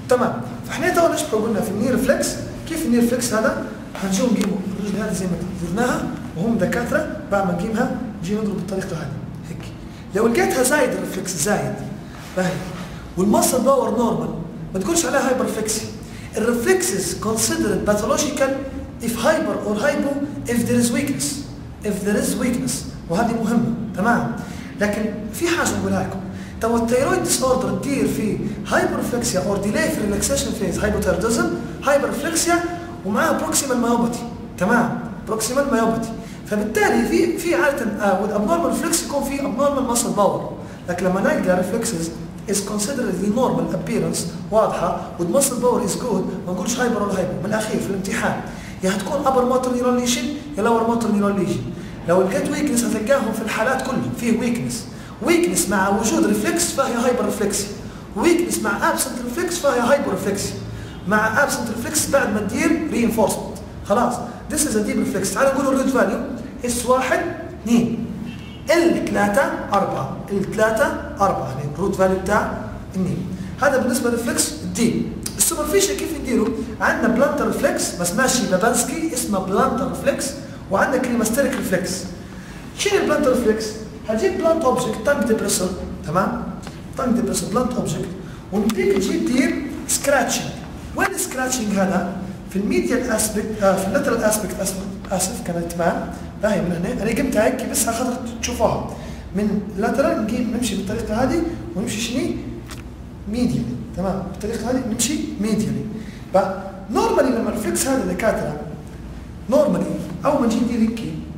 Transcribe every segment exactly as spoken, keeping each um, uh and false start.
تمام. فاحنا تو نشرح قلنا في النير فليكس كيف النير فليكس هذا هنشوف نجيبه الرجل هذه زي ما درناها وهم دكاتره بعد ما نجيبها نجي نضرب بالطريقه هذه هيك. لو لقيتها زايد الرفلكس زايد باهي والمصل باور نورمال ما تقولش عليها هايبر فليكسي. الرفلكسز considered pathological if hyper or hypo if there is weakness if there is weakness وهذه مهمه تمام. لكن في حاجه نقولها لكم تو الثيرويد ديس اوردر تدير في هايبرفلكسيا اور ديلي في ريلاكسيشن فيز هايبوثيروديزم هايبرفلكسيا ومعها بروكسيمال مايوباثي تمام بروكسيمال مايوباثي. فبالتالي في في عاده with abnormal reflex يكون في abnormal muscle power. لكن لما نلقى reflexes is considered the normal appearance واضحه with muscle power is good ما نقولش هايبر ولا هايبو. من الاخير في الامتحان يا هتكون upper motor neuron lesion يا lower motor neuron lesion. لو لقيت ويكنس هتلقاهم في الحالات كلها فيه ويكنس. ويكنس مع وجود ريفلكس فهي هايبر ريفلكسي. ويكنس مع ابسنت ريفلكس فهي هايبر ريفلكسي. مع ابسنت ريفلكس بعد ما تدير رينفورسمنت خلاص. This is a deep reflex. تعالوا نقول الريد فاليو اس واحد اثنين ال ثلاثة أربعة ال ثلاثة أربعة يعني الروت فاليو بتاع اثنين. هذا بالنسبة للريفلكس الديب. السوبرفيشال كيف نديروا؟ عندنا بلانتر ريفلكس بس ماشي بابانسكي اسمه بلانتر ريفلكس وعندنا كليماستيريك ريفلكس. شنو البلانتر ريفلكس؟ هتجيب بلانت اوبجكت تانك ديبريسر تمام؟ تانك ديبريسر بلانت اوبجكت ونبيك تجيب دير سكراتشنج. وين السكراتشنج هذا؟ في الميديال اسبكت آه في اللاترال اسبكت اسف اسف كانت تبان باهي من هنا. انا قمت هيك بس خاطر تشوفوها من اللاترال نجيب نمشي بالطريقه هذه ونمشي شني؟ ميديالي تمام بالطريقه هذه نمشي ميديالي. نورمالي لما الريفلكس هذا دكاتره نورمالي اول ما نجي ندير هيك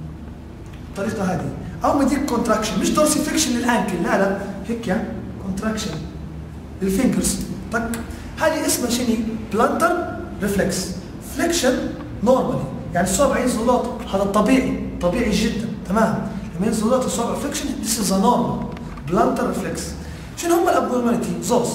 الطريقه هذه اول ما يديك كونتراكشن مش دورسيفليكشن للانكل لا لا هيك يعني كونتراكشن للفينجرز طق. هذه اسمها شنو؟ بلانتر ريفلكس. فليكشن نورمالي يعني الصابع ينزل لوط هذا الطبيعي طبيعي جدا تمام. لما ينزل لوط الصابع فليكشن ذيس از نورمال بلانتر ريفلكس. شنو هم الابنورماليتي؟ زوز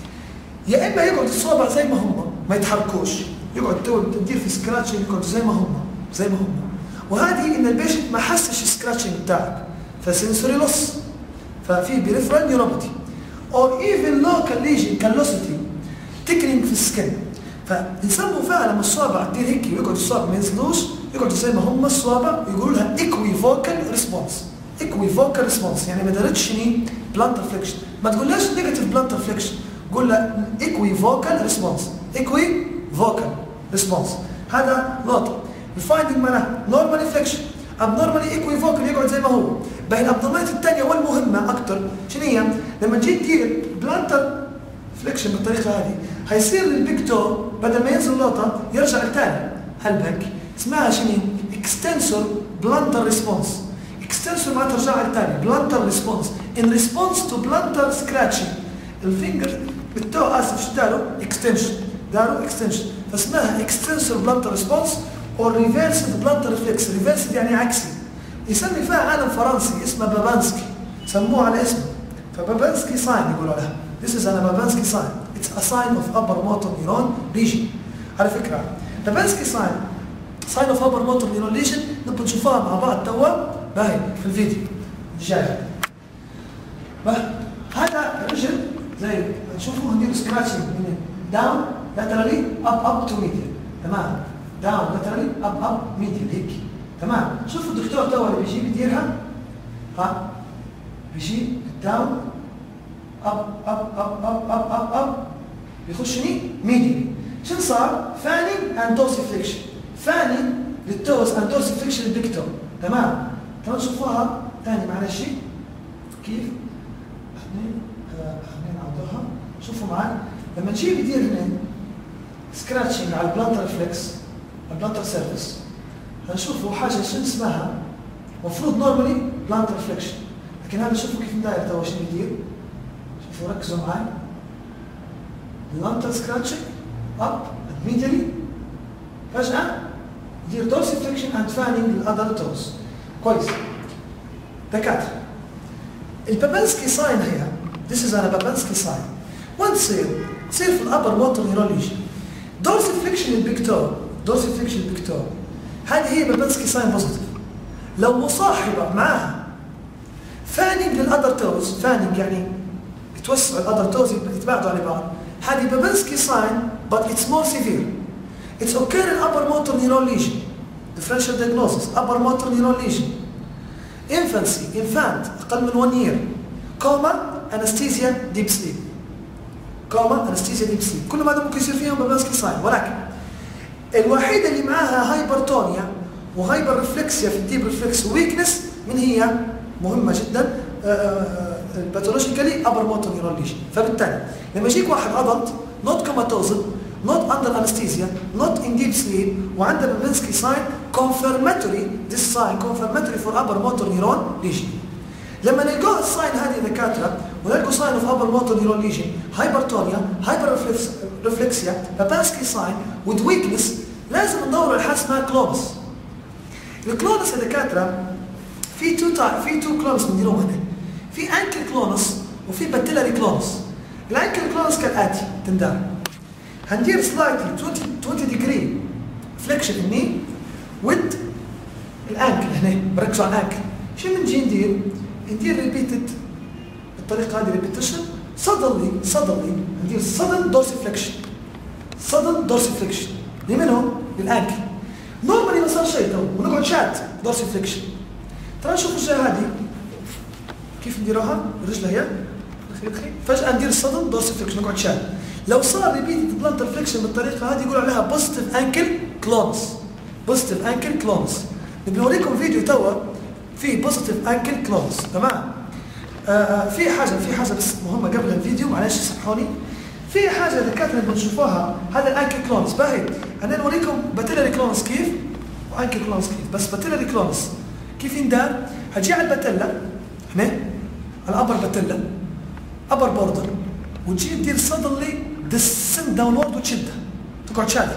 يا اما يقعد الصابع زي ما هم ما يتحركوش يقعد تدير في سكراتشنج يقعد زي ما هم زي ما هم وهذه ان البيشنت ما حسش السكراتشنج بتاعك فسنسوري لوس ففي بريفرال نيوروباثي اور ايفن لوكال ليجن كالوسيتي تكنينج في السكن. فنسموا فيها لما الصابع تدير هيك ويقعد الصابع ما ينزلوش يقعد زي ما هم الصابع يقولوا لها ايكويفوكال ريسبونس. ايكويفوكال ريسبونس يعني ما دارتش شنو؟ بلانتر فليكشن. ما تقولهاش نيجاتيف بلانتر فليكشن قول لها ايكويفوكال ريسبونس ايكويفوكال ريسبونس. هذا نقطه. الفايندنج معناه نورمالي فليكشن ابنورمالي ايكويفوكال يقعد زي ما هو. باقي الابنورماليتي الثانيه والمهمه اكثر شنو هي؟ لما تجي تدير بلانتر فليكشن بالطريقه هذه هيصير البيك تو بدل ما ينزل لوطه يرجع لثاني هالباك اسمها شنو؟ اكستنسور بلانتر ريسبونس. اكستنسور معناتها ترجع لثاني بلانتر ريسبونس ان ريسبونس تو بلانتر سكراتشنج. الفينجر التو اسف شو داروا؟ اكستنشن داروا اكستنشن فاسمها اكستنسور بلانتر ريسبونس او ريفيرسد بلانتر ريفلكس. ريفيرسد يعني عكسي. يسمي فيها عالم فرنسي اسمه بابانسكي سموه على اسمه فبابانسكي ساين يقولوا لها. This is an Babanski sign. It's a sign of upper motor neuron lesion. على فكرة Babanski sign sign of upper motor neuron lesion نبغى نشوفها مع بعض توا باهي في الفيديو الجاي. هذا رجل زي نشوفه ندير سكراتشنج من down laterally up up to medial تمام. down laterally up up medial هيك تمام. شوفوا الدكتور توا اللي بيجي بيديرها ها بيجي down اب اب اب اب اب اب اب بيخشني ميديالي. شنو صار؟ فاني اند دورسيفليكشن. فاني للتوز اند دورسيفليكشن للبيك تو تمام. تعالوا نشوفوها ثاني معلش كيف؟ اثنين اثنين عوضوها شوفوا معي لما نجي بدير هنا سكراتشنج على البلانتر ريفلكس البلانتر سيرفيس هنشوفوا حاجه شنو اسمها المفروض نورمالي بلانتر ريفلكشن لكن هذا شوفوا كيف نداير توا شنو يدير. شوفوا ركزوا معي بلانتر سكراتشنج اب ميديالي فجأة يدير دورسيفليكشن اند فانينج للأذر توز. كويس دكاترة البابانسكي ساين هي This is a بابانسكي ساين وين تصير؟ تصير في الأبر موتور نيورون ليجن. دورسيفليكشن البيك تو دورسيفليكشن البيك تو هذه هي بابانسكي ساين بوزيتيف. لو مصاحبة معها فانينج للأذر توز فانينج يعني يتوسعوا الأذر توز يتباعدوا على بعض هذه بابنسكي ساين but it's more severe. It's occurring upper motor neuron lesion. Differential diagnosis upper motor neuron lesion. Infancy infant أقل من one year. Coma anesthesia deep sleep. Coma anesthesia deep sleep. كل هذا ممكن يصير فيهم بابنسكي ساين، ولكن الوحيدة اللي معاها هايبرتونيا وهايبر ريفلكسيا في الديب ريفلكس ويكنس من هي مهمة جدا الباثولوجيكالي ابر موتور نيورون ليجن. فبالتالي لما يجيك واحد ادلت نوت كوماتوزن نوت اندر انستيزيا نوت ان ديب سليب وعنده بابنسكي ساين كونفرماتوري ذيس ساين كونفرماتوري فور ابر موتور نيورون ليجن. لما نلقوا الساين هذه دكاتره ونلقوا ساين اوف ابر موتور نيورون ليجن هايبرتونيا هايبر ريفلكسيا بابنسكي ساين وذ ويكنس لازم ندور على حاجه اسمها كلونس. الكلونس يا دكاتره في تو تايب في تو كلونس بنديرهم هنا. في انكل كلونس وفي باتيلاري كلونس. الانكل كلونس كالاتي تندار هندير سلايتلي twenty ديجري فليكشن الني ود الانكل هنا بركزوا على الانكل. شو بنجي ندير؟ ندير ريبيتد بالطريقه هذه ريبيتيشن صدلي صدلي ندير صدل دورسي فليكشن صدل دورسي فليكشن لمنهم؟ للانكل. نورمالي ما صار شيء تو ونقعد شات دورسي فليكشن. ترى شوفوا الجهه هذه كيف نديروها؟ الرجل هي فجأة ندير الصدم دورسي فليكشن نقعد شاد. لو صار ريبيتد بلانتر فليكشن بالطريقة هذه يقولوا عليها بوزيتيف انكل كلونس. بوزيتيف انكل كلونس. نبي نوريكم فيديو توا فيه بوزيتيف انكل كلونس، تمام؟ آه في حاجة في حاجة بس مهمة قبل الفيديو معلش سامحوني. في حاجة دكاترة بنشوفوها هذا الانكل كلونس باهي. أنا نوريكم باتيلاري كلونس كيف وانكل كلونس كيف، بس باتيلاري كلونس كيف يندار؟ هتجي على الباتيلا هنا الابر باتيلا ابر بوردر وتجي تدير صدلي ديسند داونورد وتشدها تقعد شادة.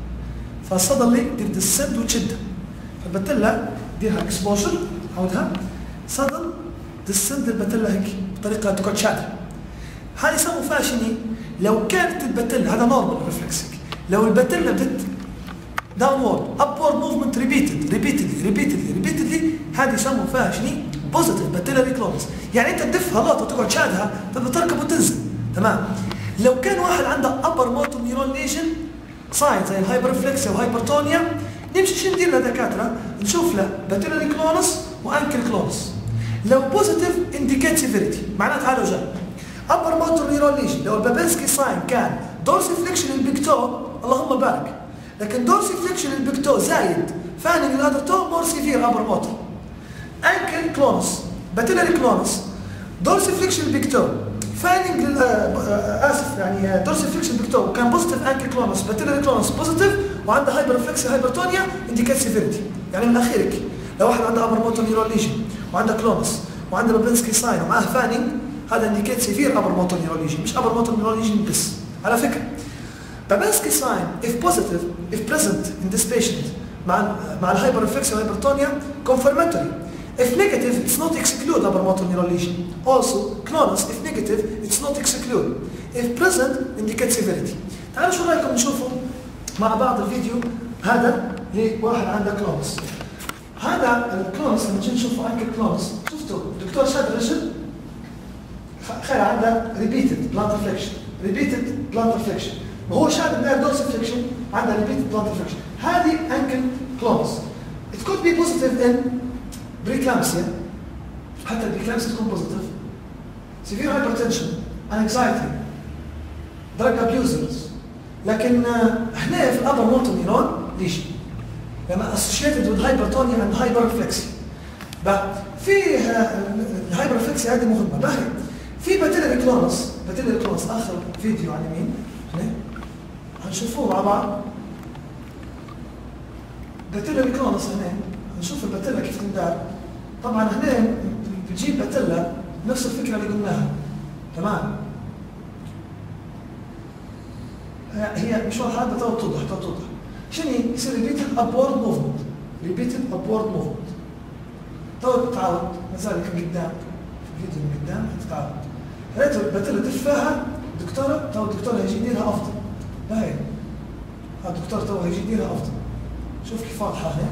فالصدلي دير ديسند وتشدها. فالباتيلا ديرها اكسبوجر عودها صدل ديسند الباتيلا هيك بطريقه تقعد شادة. هذه يسموا فيها شنو؟ لو كانت الباتيلا هذا نورمال ريفلكس هيك، لو الباتيلا بدت داونورد ابورد موفمنت ريبيتد ريبيتدلي ريبيتدلي ريبيتدلي هذه يسموا فيها شنو؟ بوزيتيف باتيلاري كلونس. يعني انت تدفها لقطه وتقعد شادها فبتركب وتنزل، تمام؟ لو كان واحد عنده ابر موتور نيورون ليجن ساين زي الهايبر ريفلكسيا وهايبرتونيا نمشي شو ندير له دكاتره؟ نشوف له باتيلاري كلونس وانكل كلونس. لو بوزيتيف انديكيت سيفيريتي معناته تعالوا جا ابر موتور نيورون ليجن. لو البابنسكي ساين كان دورسي فليكشن البيك تو اللهم بارك، لكن دورسي فليكشن البيك تو زايد فانينج الهذا تو مور سيفير ابر موتور. انكل كلونس باتيلاري كلونس دورسي فليكشن بيك تو فايننج اسف يعني دورسي فليكشن بيك تو كان بوزيتيف انكل كلونس باتيلاري كلونس بوزيتيف وعنده هايبر ريفلكس هايبرتونيا انديكيت سيفيريتي. يعني من اخيرك لو واحد عنده ابر موتور نيورون ليجن وعنده كلونس وعنده بابنسكي ساين ومعاه فانينج هذا انديكيت سيفير ابر موتور نيورون ليجن مش ابر موتور نيورون ليجن بس. على فكره بابنسكي ساين if positive if present in this patient مع مع الهايبر ريفلكس هايبرتونيا confirmatory. If negative, it's not exclude upper motor neuron lesion. Also, clonus, if negative, it's not exclude. If present, indicate severity. تعالوا شو رايكم نشوفوا مع بعض الفيديو هذا لواحد عنده كلونس. هذا الكلونس لما نجي نشوفوا انكل كلونس، شفتوا الدكتور شاد الرجل خير عنده repeated plantar flexion. repeated plantar flexion. وهو شاد من dorsal flexion عنده repeated plantar flexion. هذه انكل كلونس. It could be positive in بريكلامسيا حتى البريكلامسيا تكون بوزيتيف. سيفير هايبرتنشن انكزايتي دراج ابيوزرز. لكن هنا في الابر موتور نيرون ليجن لما اسوشيتد وذ هايبرتونيا اند هايبر ريفلكسيا. في الهايبر ريفلكسيا هذه مهمه باهي. في باتيلاري كلونس باتيلاري كلونس اخر فيديو على اليمين هنا هنشوفوه مع بعض. باتيلاري كلونس هنا نشوف الباتيلا كيف تندار. طبعا هنا بتجيب باتيلا نفس الفكره اللي قلناها، تمام؟ هي مش واضحه تو توضح تو توضح شنو يصير ريبيتد ابورد موفمنت ريبيتد ابورد موفمنت. تو تتعود مازال كان قدام في الفيديو من قدام حتتعود. ريت الباتيلا تفاها دكتوره تو الدكتور هيجي يديرها افضل. لا هي الدكتور تو هيجي يديرها افضل. شوف كيف واضحه هنا.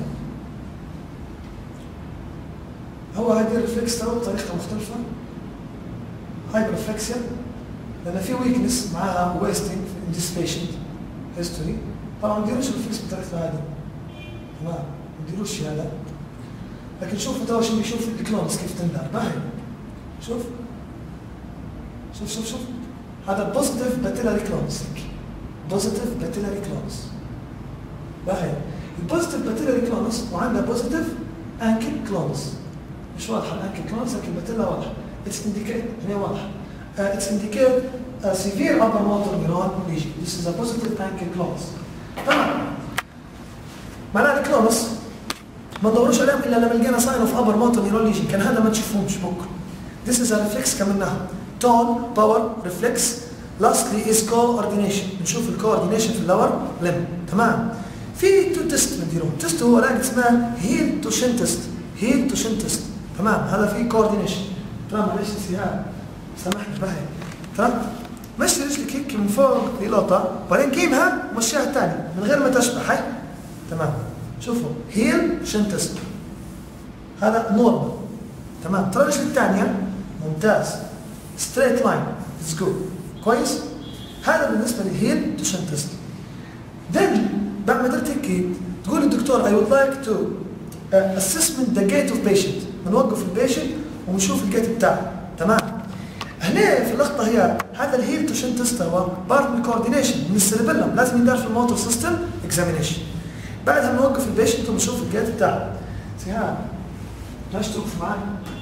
هو هذه الريفلكس ترى بطريقه مختلفه. هايبر ريفلكسيا لان في ويكنس معاها ويستنج ان ذيس بيشنت هيستوري. طبعا ما نديروش الفليكس بطريقته هذه، تمام، ما نديروش هذا. لكن شوفوا توا شو بيشوف الكلونز كيف تندار. باهي شوف شوف شوف شوف هذا بوزيتيف باتيلاري كلونز، بوزيتيف باتيلاري كلونز. باهي البوزيتيف باتيلاري كلونز وعندنا بوزيتيف انكل كلونز. مش واضحه الانكل كلونز لكن الباتيلا واضحه. اتس انديكيت هنا واضحه. اتس انديكيت سيفير upper motor neuron lesion. This is a positive ankle clonus. تمام. معناها الكلونز ما ندوروش عليهم الا لما لقينا ساين اوف upper motor neuron lesion. كان هذا ما تشوفوهمش بكره. This is a reflex كملناها. tone power reflex. lastly is coordination. نشوف الكوردينيشن في اللور لم. تمام. في تو تيست بنديروهم. تيست هو لاقي اسمها هيل تو شين تيست. هيل تو شين تيست. تمام. هذا فيه كوردينيشن. تمام. معلش نسيها. سامحني باهي. تمام. مشي رجلك هيك من فوق للقطة بعدين جيبها ومشيها الثاني من غير ما تشبح. هاي تمام. شوفوا هيل شين تيست. هذا نورمال. تمام. ترى الرجل الثانية ممتاز. ستريت لاين. اتس جود. كويس؟ هذا بالنسبة للهيل تو شين تيست. then بعد ما درت هيك تقول للدكتور I would like to uh, assessment the gait of patient. بنوقف البيشنت ونشوف الجيت بتاعه. تمام. هنا في اللقطة هي هذا الهيل تو شين تيست هو بارت من الكوردينيشن من السيربيلم، لازم يندار في الموتور سيستم اكزامينيشن. بعدها بنوقف البيشنت ونشوف الجيت بتاعه. سيهان ليش توقف معي؟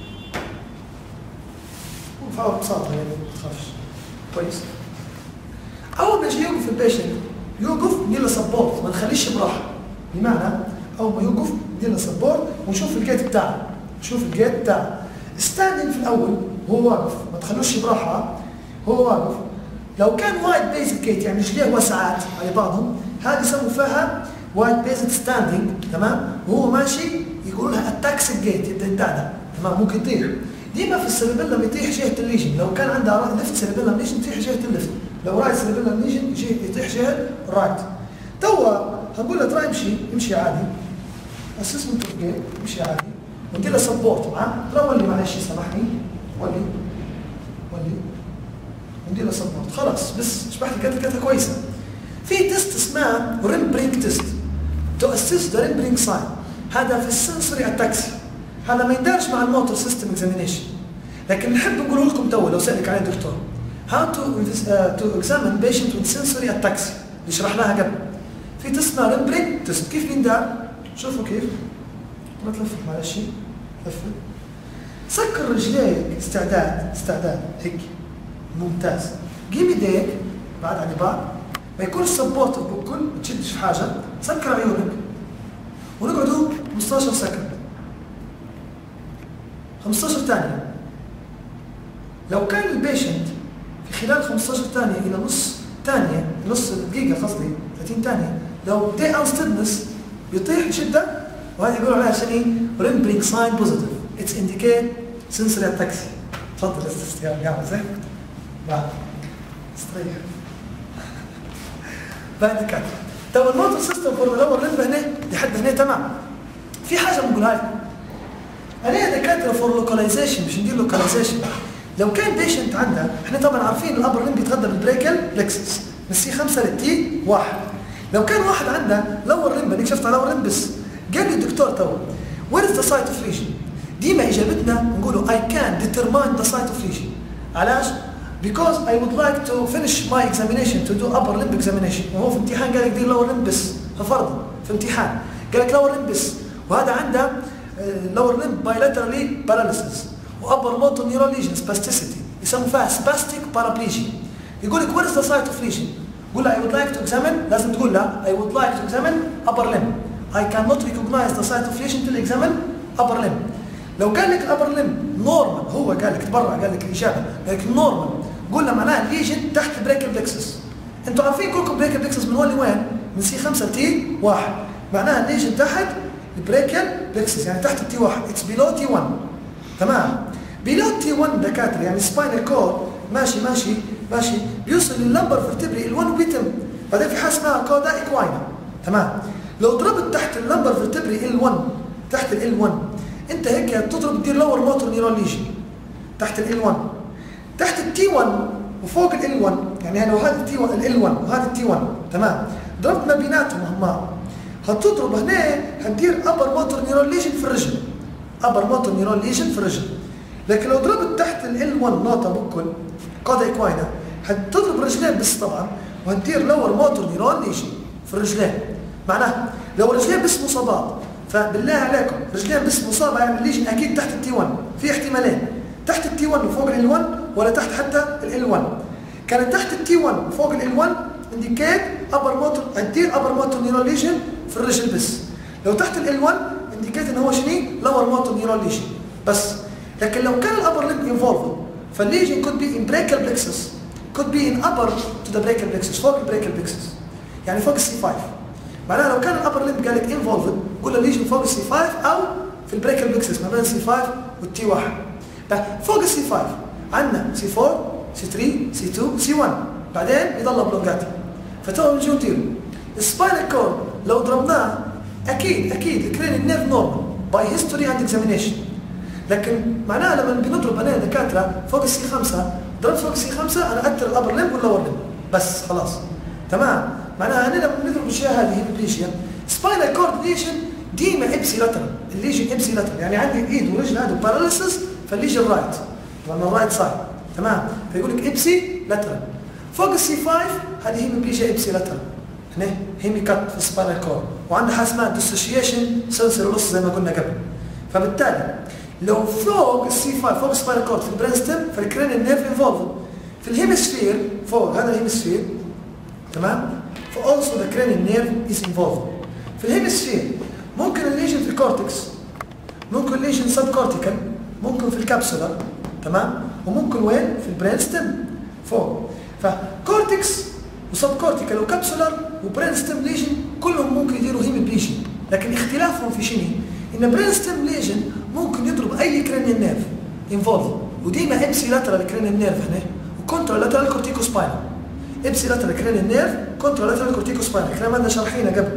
وقفها ببساطة يعني ما تخافش. كويس؟ أول ما يجي يوقف البيشنت يوقف ندير له سبورت، ما نخليش براحة. بمعنى أول ما يوقف ندير له سبورت ونشوف الجيت بتاعه. نشوف الجيت بتاعه. ستاندينج في الأول وهو واقف، ما تخلوش براحة. هو واقف. لو كان وايد بيزد جيت يعني رجليه واسعات على بعضهم، هذه يسموا فيها وايد بيزد ستاندينج. تمام؟ وهو ماشي يقولوا لها اتاكسيك جيت، يبدا يتعدى. تمام؟ ممكن يطيح. ديما في السيربيلم يطيح جهة الليجن. لو كان عنده ليفت سيربيلم ليجن يطيح جهة الليفت. لو رايت سيربيلم ليجن يطيح جهة الرايت. توا هنقول له ترى يمشي يمشي عادي. اسسمنت اوف جيت يمشي عادي. وندير له سبورت معاه. ترى ولي معلش سامحني. ولي ولي وندير له سبورت. خلاص بس شبحت الجيت كانت كويسة. في تيست اسمها ريمبرينج تيست. تو اسيس ذا ريمبرينج ساين. هذا في السنسوري اتاكسي. هذا ما يندرج مع الموتور سيستم اكزامينيشن. لكن نحب نقوله لكم تو لو سالك عليه الدكتور. How to uh, to examine patient with sensory ataxia اللي شرحناها قبل. في تيست اسمها ريمبرينج تيست. كيف بيندار؟ شوفوا كيف. ما تلفت معلش. لفت. سكر رجليك استعداد استعداد هيك. ممتاز. جيب ايديك بعد عن بعض. ما يكونش سبورت بكل ما تشدش في حاجه. سكر عيونك. ونقعدوا خمسطعش سكند. خمسطعش ثانية. لو كان البيشنت في خلال خمسطعش ثانية إلى نص ثانية، نص دقيقة قصدي ثلاثين ثانية، لو دي انستدنس بيطيح بشدة، وهذه يقولوا عليها عشان ايه؟ ريمبرينج ساين بوزيتيف. اتس انديكيت سنسوري اتاكسي. تفضل استاذ يعمل زي بعد استريح. بعد كده. طب الموتور سيستم فور لور لمب هنا لحد هنا تمام. في حاجة بنقولها لكم. أنا دكاترة فور لوكاليزيشن مش ندير لوكاليزيشن. لو كان بيشنت عندها، احنا طبعا عارفين الابر لمب بيتغذى بالبريكل بلكسس من سي خمسة للتي واحد. لو كان واحد عنده لور لمب، انا شفت على لور لمب بس، قال لي الدكتور تو وير از ذا سايت اوف ليجن؟ ديما اجابتنا نقولوا اي كان ديترماين ذا سايت اوف ليجن. علاش؟ because I would like to finish my examination to do upper limb examination. وهو في امتحان قال لك دير lower limb بس، ففرضا في امتحان قال لك lower limb بس، وهذا عنده lower limb bilaterally paralysis وupper motor neuron lesion spasticity يسموا فيها spastic paraplegia. يقول لك where is the site of lesion؟ قول له I would like to examine، لازم تقول له I would like to examine upper limb. I cannot recognize the site of lesion till examine upper limb. لو قال لك upper limb normal، هو قال لك تبرع قال لك الإجابة، قال لك normal، قول له معناها الليجن تحت البريكل بلكسس. انتوا عارفين كلكم بريكل بلكسس من وين لوين؟ من سي خمسة لتي واحد. معناها الليجن تحت البريكل بلكسس يعني تحت التي واحد. اتس بيلو تي واحد. تمام؟ بيلو تي واحد دكاتره يعني سباينال كورد ماشي ماشي ماشي بيوصل لللمبر فيرتبري ال1 وبيتم. بعدين في حاجه اسمها كودا ايكواينا. تمام؟ لو ضربت تحت اللمبر فيرتبري ال1 تحت ال1 انت هيك تضرب تدير لور موتور نيرون ليجن تحت ال1. تحت التي واحد وفوق ال إل واحد، يعني لو هذا التي واحد ال إل واحد وهذا التي واحد تمام، ضربت ما بيناتهم هم، هتضرب هنا هتدير ابر موتور نيرون ليجن في الرجل، ابر موتور نيرون ليجن في الرجل. لكن لو ضربت تحت ال إل واحد نوتا بكل قاعده اكواينا هتضرب رجلين بس طبعا، وهتدير لور موتور نيرون ليجن في الرجلين. معناها لو رجلين بس مصابات، فبالله عليكم رجلين بس مصابه يعني ليجن اكيد تحت التي واحد، في احتمالين تحت التي واحد وفوق ال إل واحد ولا تحت حتى ال إل واحد. كانت تحت التي واحد وفوق ال إل واحد انديكيت ابر موتور، هتدير ابر موتور نيرون ليجن في الرجل بس. لو تحت ال إل واحد انديكيت ان هو شنو؟ لور موتور نيرون ليجن بس. لكن لو كان الابر ليمب انفولفد فالليجن could be in brachial plexus could be in upper to the brachial plexus، فوق البريكال plexus يعني فوق السي خمسة. معناها لو كان الابر ليمب قال لك انفولفد قول الليجن فوق السي خمسة او في البريكال plexus ما بين السي خمسة والتي واحد. فوق السي خمسة عندنا سي أربعة سي ثلاثة سي اثنين سي واحد، بعدين يضل بلونجاتي. فتو نجي نديرو السباينال كورد لو ضربناه اكيد اكيد الكرينيال نيرف نورمال باي هيستوري اند اكزامينيشن. لكن معناها لما بنضرب انا دكاتره فوق السي خمسة، ضربت فوق السي خمسة انا اثر الابر ليمب واللور ليمب بس خلاص تمام. معناها انا لما بنضرب الاشياء هذه هيمبليشيا سباينال كورد ليجن ديما ابسي لاترال، الليجن ابسي لاترال يعني عندي الايد والرجل هذا باراليسيس فالليجن رايت لما الرايت سايد تمام، فيقول لك ابسي لاترال. فوق السي خمسة هذه هيمبليشيا ابسي لاترال، هنا هيمي كات في السباينال كورد، وعندها حاجه اسمها ديسوشيشن سنسور لوس زي ما قلنا قبل. فبالتالي لو فوق السي خمسة فوق السباينال كورد في البرينستم فالكرينيال نيرف انفولفد في الهيمسفير فوق هذا الهيمسفير تمام، فاولسو ذا كرينيال نيرف از انفولفد. في الهيمسفير ممكن الليجن في الكورتكس، ممكن الليجن سب كورتيكال، ممكن في الكابسولار تمام، وممكن وين؟ في البرينستم فوق. فكورتكس وسب كورتيكال وكابسولار وبرينستم ليجن كلهم ممكن يديروا هيمبليشن، لكن اختلافهم في شنو؟ ان برينستم ليجن ممكن يضرب اي كرينيال نيرف انفولف، وديما ابسي لاترال كرينيال نيرف هنا وكونترا لاترال كورتيكو سباينال. ابسي لاترال كرينيال نيرف كونترا لاترال كورتيكو سباينال، الكلام هذا شارحينه قبل.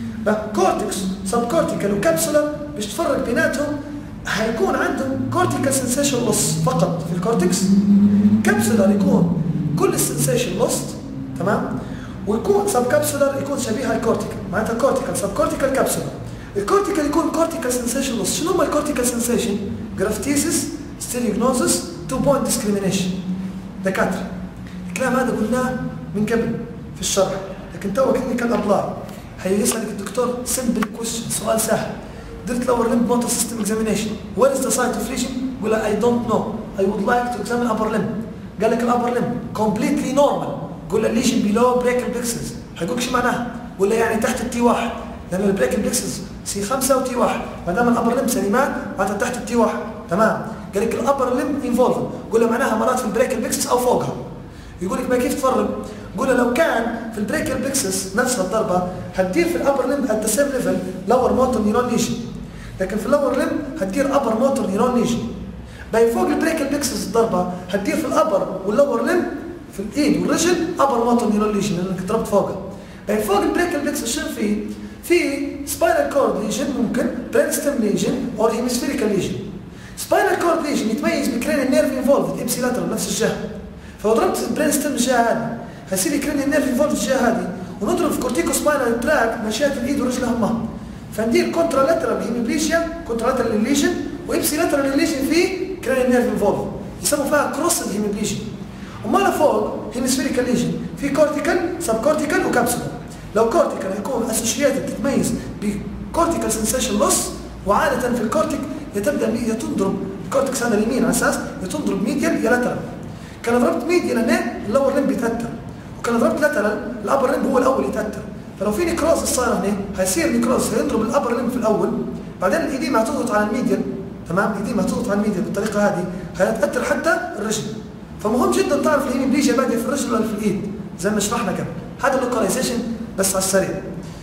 كورتكس سب كورتيكال وكابسولار باش تفرق بيناتهم هيكون عندهم كورتيكال سنسيشن لوس فقط في الكورتكس، كابسولار يكون كل السنسيشن لوست تمام، ويكون سب كابسولار يكون شبيه الكورتيكال، معناتها كورتيكال سب كورتيكال كابسولار. الكورتيكال يكون كورتيكال سنسيشن لوس. شنو هو الكورتيكال سنسيشن؟ جرافتيسيس، ستيريوجنوزس، تو بوينت ديسكريمينيشن. دكاتره الكلام هذا قلناه من قبل في الشرح، لكن تو كلينيكال ابلاي هيسالك الدكتور سمبل كويشن، سؤال سهل. درت لور لمب موتور سيستم اكزامينيشن، وير از ذا سايت اوف ليجن؟ قول اي دونت نو، اي وود لايك تو اكزامين ابر لمب. قال لك الابر لمب كومبليتلي نورمال، قول له الليجن بيلو بريكال بلكسس، هيقول لك شو معناها؟ ولا يعني تحت التي واحد، لان البريكال بلكسس سي خمسة وتي واحد، ما دام الابر لمب سليمان معناتها تحت التي واحد تمام. قال لك الابر لمب انفولف، قول له معناها مرات في البريكال بلكسس او فوقها. يقول لك ما كيف تفرق؟ قول له لو كان في البريكال بلكسس نفس الضربه هتدير في الابر لمب ات ذا سيم ليفل لور موتور نيرون ليجن، لكن في اللور لمب هتدير ابر موتور نيرون ليجن. باي فوق البريكال بلكسس الضربه هتدير في الابر واللور لمب في الايد والرجل ابر موتور نيرون ليجن لانك ضربت فوقها. باي فوق البريكال بلكسس شنو في؟ في سباينال كورد ليجن، ممكن برينستم ليجن او هيمسفيريكال ليجن. سباينال كورد ليجن يتميز بكرينيال نيرف انفولفد ابسي لاترال نفس الجهه، فلو ضربت برينستم الجهه هذه هيصير كرينيال نيرف انفولفد الجهه هذه، ونضرب في كورتيكو سباينال تراك مشيت الايد والرجل همها، فندير كونترا لاترال هيمبليشيا كونترا لاترال ليجن وابسي لاترال ليجن في كرينيال نيرف انفولفد، يسموا فيها كروس هيمبليشيا. وما فوق هيمسفيريكال ليجن في كورتيكال سب كورتيكال وكابسولار. لو كورتيكال يكون اسوشيتد تتميز بكورتيكال سنسيشن لوس، وعاده في الكورتيك يتبدا يا تضرب الكورتكس هذا اليمين على اساس يا تضرب ميديال يا لاترال. كان ضربت ميديال هنا اللور لمب يتاثر، وكان ضربت لاترال الابر لمب هو الاول يتاثر. فلو في نيكروز صار هنا هيصير نيكروز هيضرب الابر لمب في الاول، بعدين الايديم هتضغط على الميديال تمام، الايديم هتضغط على الميديال بالطريقه هذه هتاثر حتى الرجل. فمهم جدا تعرف الهيمبليجيا باديه في الرجل ولا في الايد زي ما شرحنا قبل. هذا اللوكاليزيشن بس على السريع.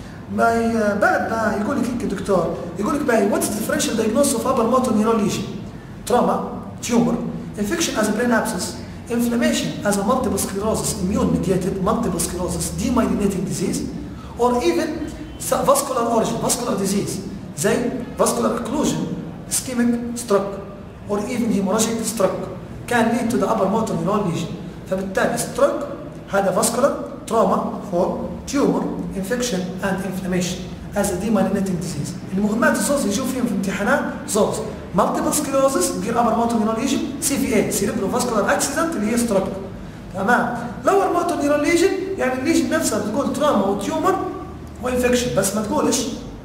ما بعد ما يقول لك هيك الدكتور يقول لك باي واتس ديفرنشال دايجنوستس اوف ابر موتور نيرون ليجن؟ تروما، تيومر، انفكشن از برين ابسس، inflammation as a multiple sclerosis, immune mediated multiple sclerosis, demyelinating disease, or even vascular origin, vascular disease زي vascular occlusion, ischemic stroke, or even hemorrhagic stroke can lead to the upper motor neuron lesion. فبالتالي ستروك هذا فاسكولار تروما فور تيومر انفكشن اند انفلاميشن از ديمايلينيتنج ديزيز. المهمات الزوز اللي يشوف فيهم في امتحانات زوز مالتيبل سكليروزس ندير ابر موتور نيورون ليجن، سي في اي سيريبرو فاسكولار اكسيدنت اللي هي ستروك. تمام. لور موتور نيورون ليجن يعني الليجن نفسها بتقول تروما وتيومر وانفكشن بس ما تقولش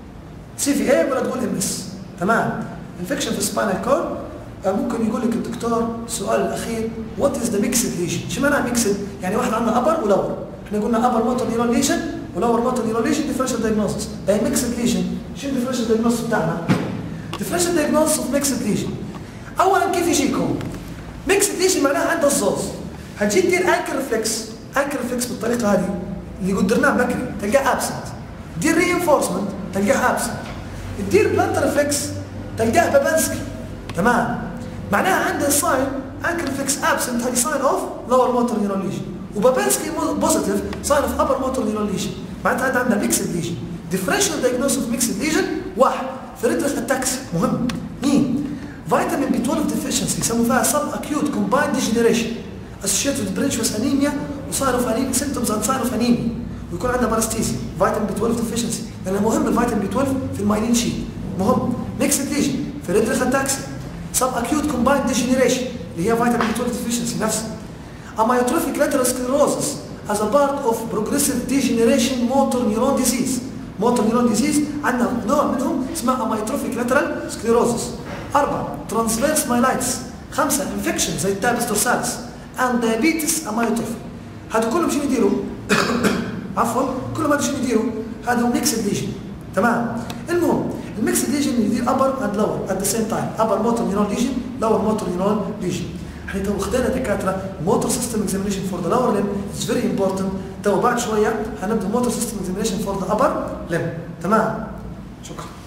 سي في اي ولا تقول ام اس. تمام. انفكشن في السباينال كورد ممكن يقول لك الدكتور السؤال الاخير وات از ذا ميكسد ليجن؟ شو معنى ميكسد؟ يعني واحد عنده ابر ولور. احنا قلنا ابر موتور نيورون ليجن ولور موتور نيورون ليجن ديفرنشال دايجنوستس. اي ميكسد ليجن شنو الديفرنشال دايجنوستس بتاعنا؟ ديفرنشال دايجنوستس اوف ميكسد ليجن. اولا كيف يجيكم؟ ميكسد ليجن معناها عنده الزوز. هتجي تدير انكر ريفلكس، انكر ريفلكس بالطريقه هذه اللي قدرناه بكري تلقاه ابسنت. دير رينفورسمنت تلقاه ابسنت. تدير بلانتر ريفلكس تلقاه بابنسكي. تمام. معناها عنده ساين انكر ريفلكس ابسنت هذه ساين اوف لور موتور نيورون ليجن، وبابنسكي بوزيتيف ساين اوف ابر موتور نيورون ليجن. معناتها هذا عندنا ميكسد ليجن. ديفرنشال دايجنوستس اوف ميكسد ليجن واحد فريدريخ اتاكسي مهم. اثنين فيتامين بي اثناشر ديفيشنسي يسموا فيها سب اكيوت كومبايند ديجنريشن اسوشيتد برينشوس انيميا وساين اوف انيميا سيمبتومز اند ساين اوف انيميا، ويكون عندنا باراستيزيا. فيتامين بي اثناشر ديفيشنسي لانه مهم الفيتامين بي اثناشر في المايلين شيت مهم. ميكسد ليجن فريدريخ اتاكسي سب اكيوت كومبايند ديجنريشن اللي هي فيتامين بي اثناشر ديفيشنسي نفسه. اميوتروفيك لاترال سكليروزس as a part of progressive degeneration motor neuron disease. motor neuron disease عندنا نوع منهم اسمه اميوتروفيك لاترال سكليروزس. أربعة ترانسفيرس مايلايتس. خمسة انفكشن زي التابس دورسالس and diabetes اميوتروفي. هذا كلهم شنو يديروا؟ عفوا كلهم هذا شنو يديروا؟ هذا ميكسد ليجن. تمام. المهم الميكسد ليجن يدير ابر اند لور ات ذا سيم تايم، ابر موتور نيورون ليجن لور موتور نيورون ليجن. احنا تو خدنا دكاتره موتور سيستم اكزامينيشن فور ذا لور ليم اتس فيري امبورتنت. تو بعد شويه هنبدا موتور سيستم اكزامينيشن فور ذا ابر ليم. تمام. شكرا.